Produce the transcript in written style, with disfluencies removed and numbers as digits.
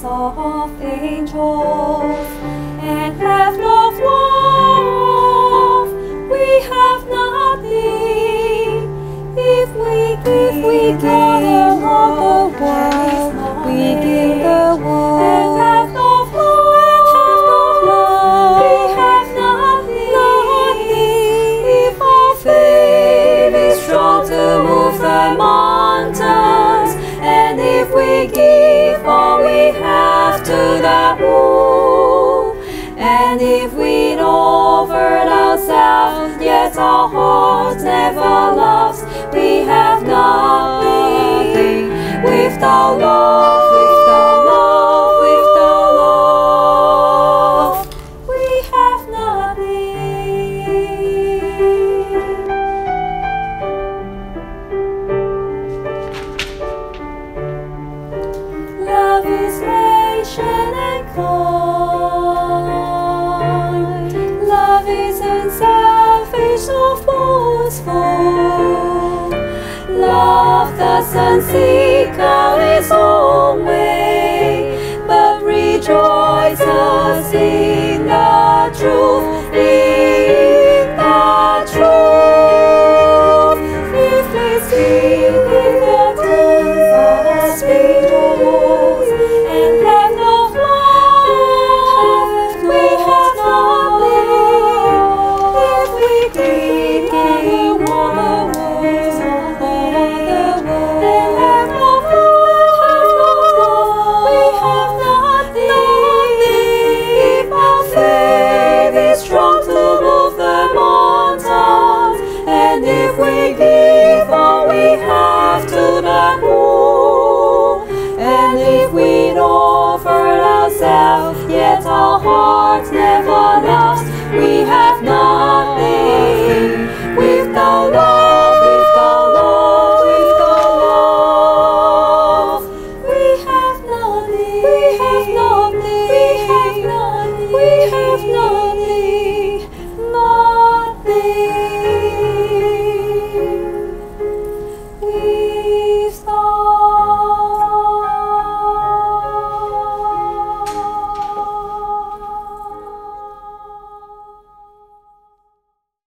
of angels, and have not love, we have nothing. If we give God the world, we give the world, and have not love, we have nothing. If our faith is strong to move the mountains, and if we give all we have to the poor, and if we offer ourselves, yet our hearts never loves, we have nothing without love, without love, without love, we have nothing. Love is patient and kind. Love is unselfish or forceful. Love doesn't seek out its own way, but rejoices in the truth, in the truth. If they speak with their tongues as angels, and have no love, we have nothing. If we give all the world, and have no love, we have nothing. If our faith is strong to move the mountains, and if we give all we have to the poor, and if we offer ourselves, yet our hearts never love.